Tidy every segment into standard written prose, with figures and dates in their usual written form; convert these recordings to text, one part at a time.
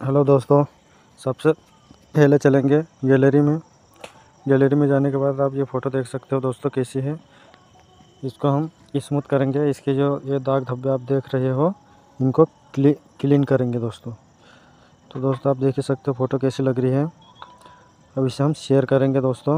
Hello दोस्तों, सबसे पहले चलेंगे गैलरी में। गैलरी में जाने के बाद आप ये फ़ोटो देख सकते हो दोस्तों कैसी है। इसको हम स्मूथ करेंगे। इसके जो ये दाग धब्बे आप देख रहे हो इनको क्लीन करेंगे दोस्तों। तो दोस्तों आप देख ही सकते हो फ़ोटो कैसी लग रही है। अब इसे हम शेयर करेंगे दोस्तों,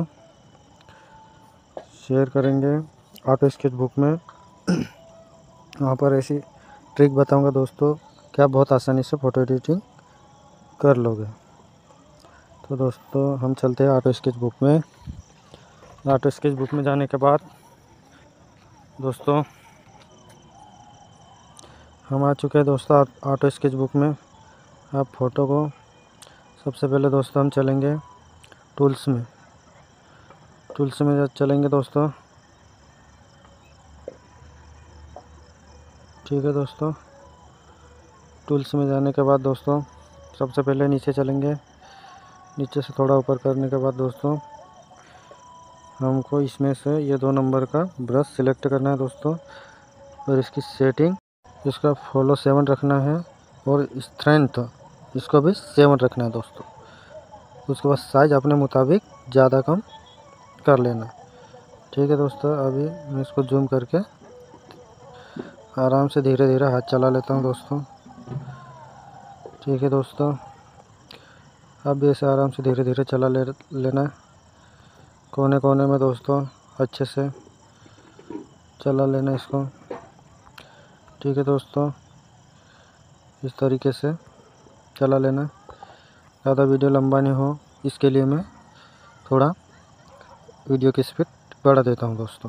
शेयर करेंगे ऑटो स्केच बुक में। वहाँ पर ऐसी ट्रिक बताऊँगा दोस्तों कि आप बहुत आसानी से फ़ोटो एडिटिंग कर लोगे। तो दोस्तों हम चलते हैं ऑटो स्केच बुक में। ऑटो स्केच बुक में जाने के बाद दोस्तों हम आ चुके हैं दोस्तों ऑटो स्केच बुक में। आप फ़ोटो को सबसे पहले दोस्तों हम चलेंगे टूल्स में। टूल्स में चलेंगे दोस्तों, ठीक है दोस्तों। टूल्स में जाने के बाद दोस्तों सबसे पहले नीचे चलेंगे। नीचे से थोड़ा ऊपर करने के बाद दोस्तों हमको इसमें से ये 2 नंबर का ब्रश सिलेक्ट करना है दोस्तों, और इसकी सेटिंग इसका फॉलो 7 रखना है, और स्ट्रेंथ इसको भी 7 रखना है दोस्तों। उसके बाद साइज़ अपने मुताबिक ज़्यादा कम कर लेना, ठीक है दोस्तों। अभी मैं इसको जूम करके आराम से धीरे धीरे हाथ चला लेता हूँ दोस्तों, ठीक है दोस्तों। अब भी ऐसे आराम से धीरे धीरे चला लेना, कोने कोने में दोस्तों अच्छे से चला लेना इसको, ठीक है दोस्तों। इस तरीके से चला लेना। ज़्यादा वीडियो लंबा नहीं हो इसके लिए मैं थोड़ा वीडियो की स्पीड बढ़ा देता हूं दोस्तों।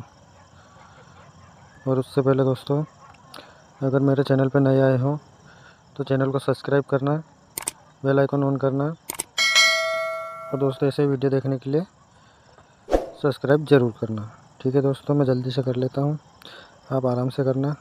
और उससे पहले दोस्तों अगर मेरे चैनल पर नए आए हो तो चैनल को सब्सक्राइब करना, बेल आइकन ऑन करना, और दोस्तों ऐसे वीडियो देखने के लिए सब्सक्राइब ज़रूर करना, ठीक है दोस्तों। मैं जल्दी से कर लेता हूं, आप आराम से करना।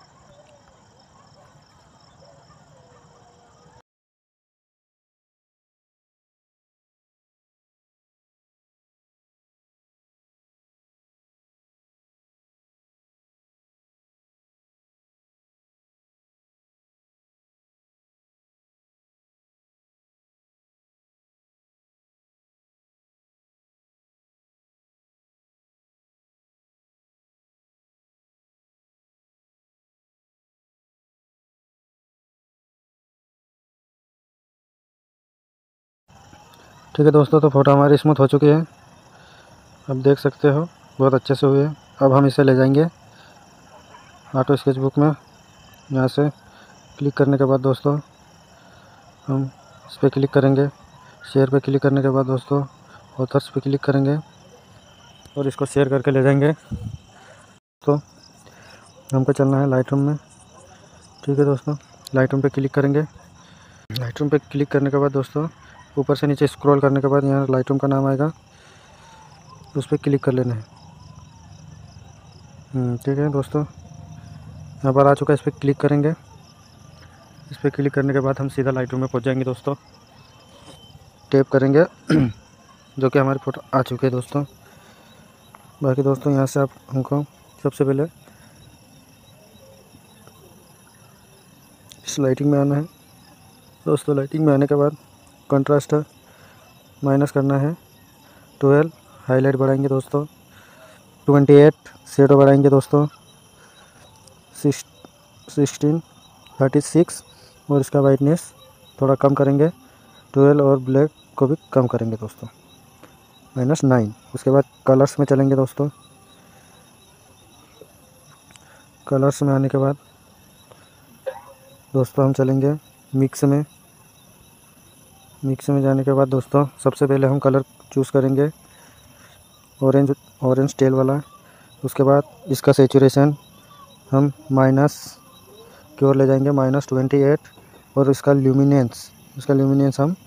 ठीक है दोस्तों, तो फ़ोटो हमारी स्मूथ हो चुकी है, अब देख सकते हो बहुत अच्छे से हुई है। अब हम इसे ले जाएंगे ऑटो स्केच बुक में। यहाँ से क्लिक करने के बाद दोस्तों हम इस पर क्लिक करेंगे। शेयर पे क्लिक करने के बाद दोस्तों ऑथर्स पे क्लिक करेंगे और इसको शेयर करके ले जाएंगे। तो हमको चलना है लाइटरूम में, ठीक है दोस्तों। लाइटरूम पे क्लिक करेंगे। लाइटरूम पे क्लिक करने के बाद दोस्तों ऊपर से नीचे स्क्रॉल करने के बाद यहाँ लाइटरूम का नाम आएगा, उस पर क्लिक कर लेना है, ठीक है दोस्तों। यहाँ पर आ चुका है, इस पर क्लिक करेंगे। इस पर क्लिक करने के बाद हम सीधा लाइटरूम में पहुँच जाएंगे दोस्तों। टैप करेंगे जो कि हमारी फ़ोटो आ चुकी है दोस्तों। बाकी दोस्तों यहाँ से आप हमको सबसे पहले इस लाइटिंग में आना है दोस्तों। लाइटिंग में आने के बाद कंट्रास्ट माइनस करना है, 12 हाईलाइट बढ़ाएंगे दोस्तों, 28 शेडो बढ़ाएंगे दोस्तों, 16 36, और इसका वाइटनेस थोड़ा कम करेंगे, 12, और ब्लैक को भी कम करेंगे दोस्तों, -9। उसके बाद कलर्स में चलेंगे दोस्तों। कलर्स में आने के बाद दोस्तों हम चलेंगे मिक्स में। मिक्स में जाने के बाद दोस्तों सबसे पहले हम कलर चूज़ करेंगे ऑरेंज टेल वाला। उसके बाद इसका सेचुरेशन हम माइनस की ओर ले जाएंगे, -28, और इसका ल्यूमिनेंस हम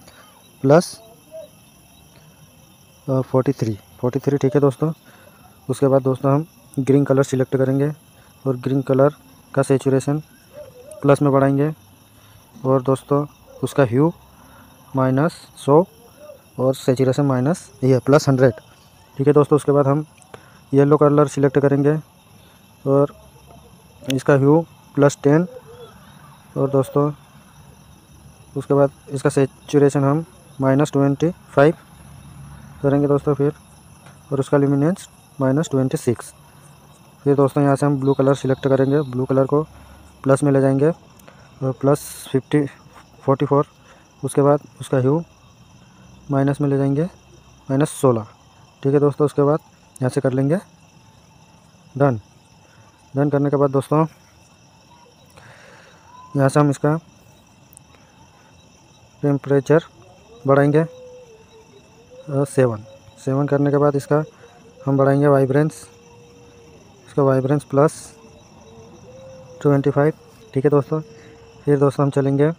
+43, ठीक है दोस्तों। उसके बाद दोस्तों हम ग्रीन कलर सिलेक्ट करेंगे और ग्रीन कलर का सेचुरेशन प्लस में बढ़ाएंगे, और दोस्तों उसका ह्यू -100 और सेचुरेशन +100, ठीक है दोस्तों। उसके बाद हम येलो कलर सिलेक्ट करेंगे और इसका ह्यू +10, और दोस्तों उसके बाद इसका सेचुरेशन हम -25 करेंगे दोस्तों फिर, और उसका ल्यूमिनेंस -26। फिर दोस्तों यहाँ से हम ब्लू कलर सिलेक्ट करेंगे, ब्लू कलर को प्लस में ले जाएंगे और +44। उसके बाद उसका ह्यू माइनस में ले जाएंगे -16। ठीक है दोस्तों, उसके बाद यहाँ से कर लेंगे डन। डन करने के बाद दोस्तों यहाँ से हम इसका टेम्परेचर बढ़ाएंगे 7 करने के बाद इसका हम बढ़ाएंगे वाइब्रेंस, इसका वाइब्रेंस +25। ठीक है दोस्तों, फिर दोस्तों हम चलेंगे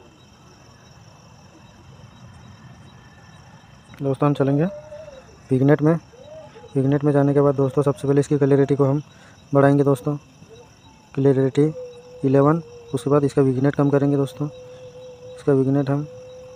विग्नेट में। विग्नेट में जाने के बाद दोस्तों सबसे पहले इसकी क्लैरिटी को हम बढ़ाएंगे दोस्तों, क्लैरिटी 11। उसके बाद इसका विग्नेट कम करेंगे दोस्तों, इसका विग्नेट हम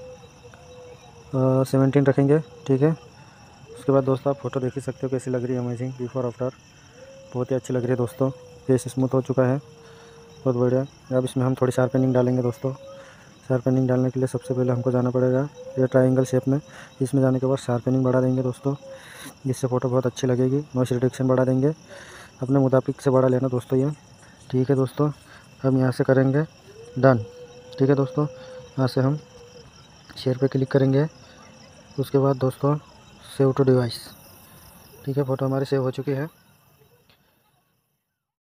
17 रखेंगे। ठीक है, उसके बाद दोस्तों आप फोटो देख ही सकते हो कैसी लग रही है, अमेजिंग बिफोर आफ्टर, बहुत ही अच्छी लग रही है दोस्तों। फेस स्मूथ हो चुका है, बहुत बढ़िया। अब इसमें हम थोड़ी शार्पनिंग डालेंगे दोस्तों। शार्पनिंग डालने के लिए सबसे पहले हमको जाना पड़ेगा ये ट्रायंगल शेप में, इसमें जाने के बाद शार्पनिंग बढ़ा देंगे दोस्तों, जिससे फ़ोटो बहुत अच्छी लगेगी। नॉइस रिडक्शन बढ़ा देंगे, अपने मुताबिक से बढ़ा लेना दोस्तों ये। ठीक है दोस्तों, हम यहाँ से करेंगे डन। ठीक है दोस्तों, यहाँ से हम शेयर पे क्लिक करेंगे। उसके बाद दोस्तों सेव टू डिवाइस। ठीक है, फ़ोटो हमारी सेव हो चुकी है।